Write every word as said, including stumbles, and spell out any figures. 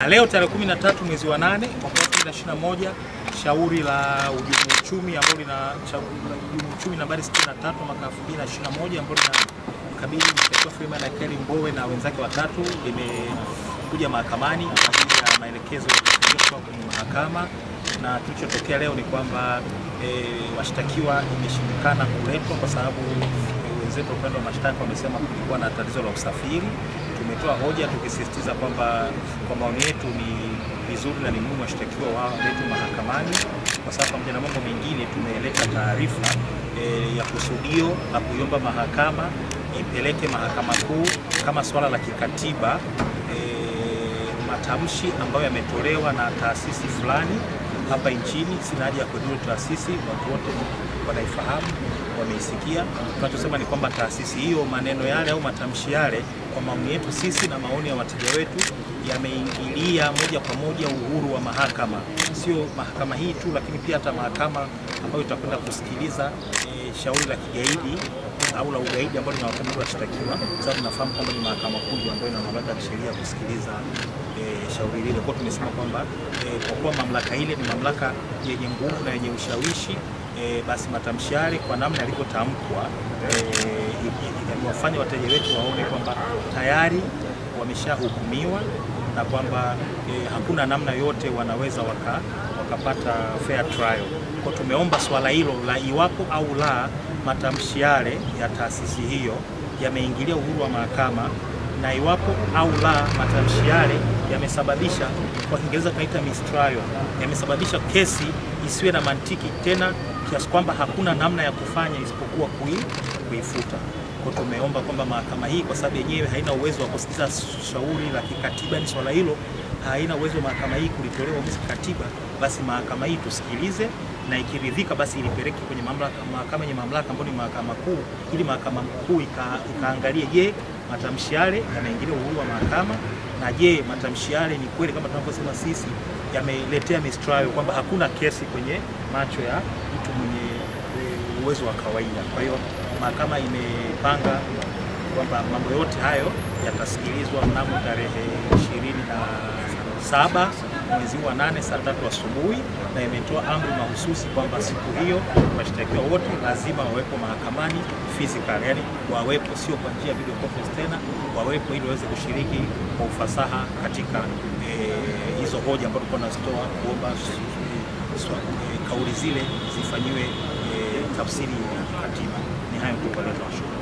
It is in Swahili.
Leo tarehe kumi na tatu mwezi wa nane mwaka elfu mbili na ishirini na moja, shauri la uhujumu uchumi ambalo lina uhujumu uchumi nambari sitini na tatu mwaka elfu mbili na ishirini na moja ambalo linakabili mshtakiwa Freeman Aikaeli Mbowe na wenzake watatu limekuja mahakamani kwa ajili ya maelekezo ya kwenye mahakama, na kilichotokea leo ni kwamba e, washtakiwa imeshindikana kuletwa kwa sababu wenzetu upande wa mashtaka wamesema kulikuwa na tatizo la usafiri. Tumetoa hoja tukisisitiza kwamba kwa maoni yetu ni vizuri na ni muhimu washtakiwa waletwe mahakamani, kwa sababu pamoja na mambo mengine tumeleta taarifa e, ya kusudio na kuiomba mahakama ipeleke mahakama kuu kama swala la kikatiba e, matamshi ambayo yametolewa na taasisi fulani hapa nchini. Sina haja ya kujua taasisi, watu wote wanaifahamu, wameisikia. Tunachosema ni kwamba taasisi hiyo, maneno yale au matamshi yale, kwa maoni yetu sisi na maoni ya wateja wetu, yameingilia moja kwa moja uhuru wa mahakama. Sio mahakama hii tu, lakini pia hata mahakama ambayo itakwenda kusikiliza e, shauri la kigaidi au la ugaidi ambalo linawakabili washtakiwa, sababu tunafahamu kwamba ni mahakama kuu ambayo ina mamlaka ya kisheria kusikiliza e, shauri lile. Kwa tumesema kwamba e, kwa kuwa mamlaka ile ni mamlaka yenye nguvu na yenye ushawishi, e, basi matamshi yale kwa namna yalivyotamkwa yamewafanya e, wateja wetu waone kwamba tayari wameshahukumiwa na kwamba e, hakuna namna yote wanaweza waka, wakapata fair trial. Kwa tumeomba swala hilo la iwapo au la matamshi yale ya taasisi hiyo yameingilia uhuru wa mahakama, na iwapo au la matamshi yale yamesababisha, kwa Kiingereza tunaita mistrial, yamesababisha kesi isiwe na mantiki tena kiasi kwamba hakuna namna ya kufanya isipokuwa kui, kuifuta. Kwa tumeomba kwamba mahakama hii, kwa sababu yenyewe haina uwezo wa kusikiza shauri la kikatiba, ni swala hilo haina uwezo mahakama hii kulitolea uamuzi katiba, basi mahakama hii tusikilize, na ikiridhika basi ilipeleke kwenye mamlaka, mahakama yenye mamlaka ambayo ni mahakama kuu, ili mahakama kuu ika, ikaangalie je, matamshi yale yameingilia uhuru wa mahakama, na je matamshi yale ni kweli kama tunavyosema sisi yameletea mistrial, kwamba hakuna kesi kwenye macho ya mtu mwenye uwezo wa kawaida. Kwa hiyo mahakama imepanga kwamba mambo yote hayo yatasikilizwa mnamo tarehe ishirini na saba mwezi wa nane saa tatu asubuhi, na imetoa amri mahususi kwamba siku hiyo washtakiwa wote lazima wawepo mahakamani physical, yani wawepo, sio kwa njia ya video conference tena, wawepo ili waweze kushiriki kwa ufasaha katika hizo e, hoja ambazo tulikuwa tunazitoa, kuomba e, kauli zile zifanyiwe e, tafsiri ya katiba. Ni hayo tu kwa leo.